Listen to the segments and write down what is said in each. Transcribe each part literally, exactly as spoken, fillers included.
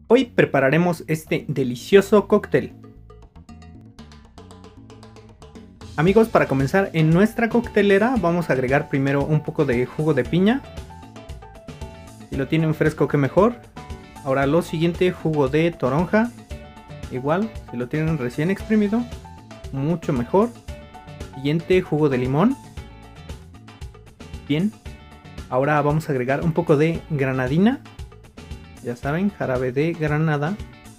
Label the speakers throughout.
Speaker 1: Hoy prepararemos este delicioso cóctel. Amigos, para comenzar en nuestra coctelera vamos a agregar primero un poco de jugo de piña. Si lo tienen fresco, que mejor. Ahora lo siguiente, jugo de toronja. Igual, si lo tienen recién exprimido, mucho mejor. Siguiente, jugo de limón. Bien. Ahora vamos a agregar un poco de granadina. Ya saben, jarabe de granada.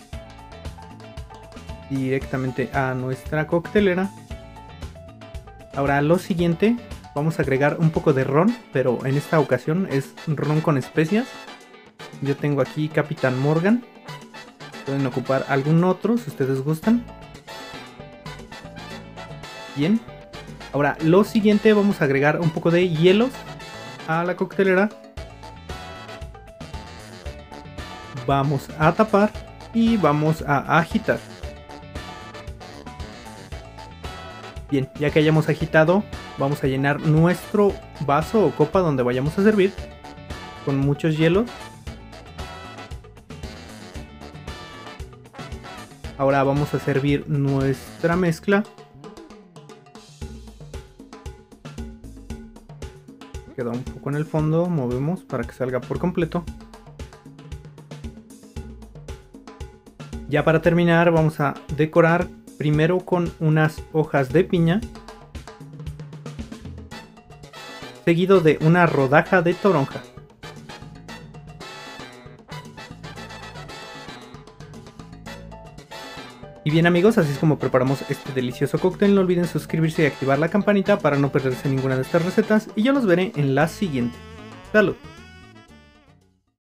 Speaker 1: Directamente a nuestra coctelera. Ahora lo siguiente, vamos a agregar un poco de ron, pero en esta ocasión es ron con especias. Yo tengo aquí Capitán Morgan. Pueden ocupar algún otro si ustedes gustan. Bien. Ahora lo siguiente, vamos a agregar un poco de hielos a la coctelera. Vamos a tapar y vamos a agitar. Bien, ya que hayamos agitado, vamos a llenar nuestro vaso o copa donde vayamos a servir con muchos hielos. Ahora vamos a servir nuestra mezcla. Queda un poco en el fondo, movemos para que salga por completo. Ya para terminar vamos a decorar primero con unas hojas de piña, seguido de una rodaja de toronja. Y bien amigos, así es como preparamos este delicioso cóctel. No olviden suscribirse y activar la campanita para no perderse ninguna de estas recetas y yo los veré en la siguiente. ¡Salud!